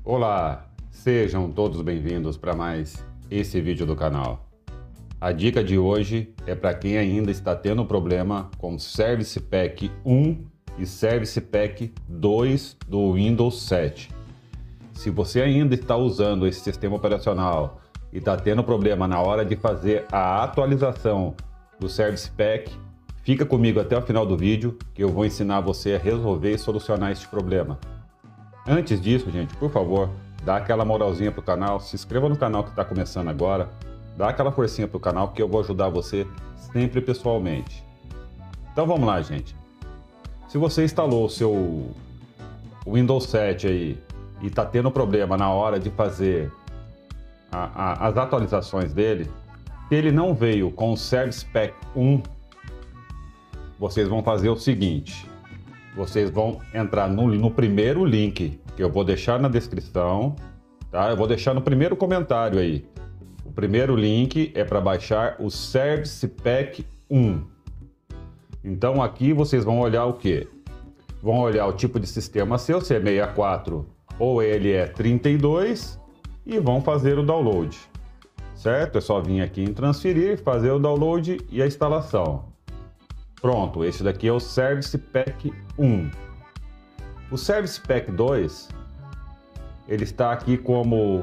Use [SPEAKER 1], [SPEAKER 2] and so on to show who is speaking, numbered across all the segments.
[SPEAKER 1] Olá, sejam todos bem-vindos para mais esse vídeo do canal. A dica de hoje é para quem ainda está tendo problema com Service Pack 1 e Service Pack 2 do Windows 7. Se você ainda está usando esse sistema operacional e está tendo problema na hora de fazer a atualização do Service Pack, fica comigo até o final do vídeo que eu vou ensinar você a resolver e solucionar este problema. Antes disso, gente, por favor, dá aquela moralzinha pro canal, se inscreva no canal que está começando agora, dá aquela forcinha pro canal que eu vou ajudar você sempre pessoalmente. Então vamos lá, gente. Se você instalou o seu Windows 7 aí e está tendo problema na hora de fazer as atualizações dele, se ele não veio com o Service Pack 1, vocês vão fazer o seguinte: vocês vão entrar no primeiro link que eu vou deixar na descrição, tá? Eu vou deixar no primeiro comentário aí. O primeiro link é para baixar o Service Pack 1. Então aqui vocês vão olhar o quê? Vão olhar o tipo de sistema seu, se é 64 ou ele é 32, e vão fazer o download, certo? É só vir aqui em transferir, fazer o download e a instalação. Pronto, esse daqui é o Service Pack 1. O Service Pack 2, ele está aqui como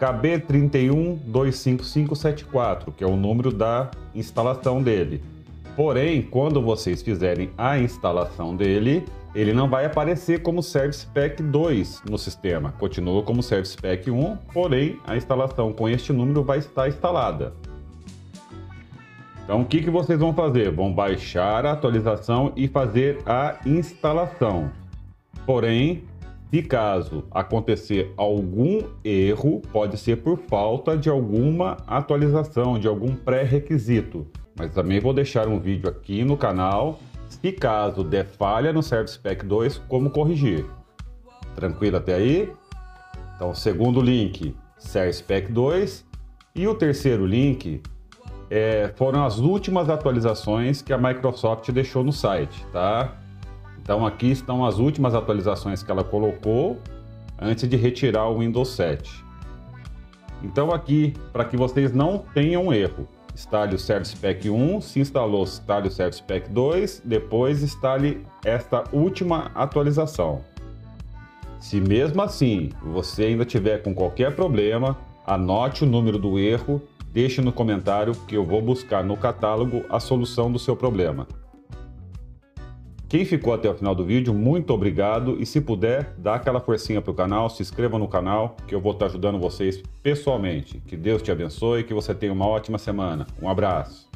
[SPEAKER 1] KB3125574, que é o número da instalação dele. Porém, quando vocês fizerem a instalação dele, ele não vai aparecer como Service Pack 2 no sistema. Continua como Service Pack 1, porém a instalação com este número vai estar instalada. Então o que vocês vão fazer? Vão baixar a atualização e fazer a instalação. Porém, se caso acontecer algum erro, pode ser por falta de alguma atualização, de algum pré-requisito. Mas também vou deixar um vídeo aqui no canal, se caso der falha no Service Pack 2, como corrigir. Tranquilo até aí? Então o segundo link, Service Pack 2, e o terceiro link foram as últimas atualizações que a Microsoft deixou no site, tá? Então aqui estão as últimas atualizações que ela colocou antes de retirar o Windows 7. Então aqui, para que vocês não tenham erro, instale o Service Pack 1, se instalou, instale o Service Pack 2, depois instale esta última atualização. Se mesmo assim você ainda tiver com qualquer problema, anote o número do erro, deixe no comentário que eu vou buscar no catálogo a solução do seu problema. Quem ficou até o final do vídeo, muito obrigado, e se puder, dá aquela forcinha para o canal, se inscreva no canal que eu vou estar ajudando vocês pessoalmente. Que Deus te abençoe e que você tenha uma ótima semana. Um abraço.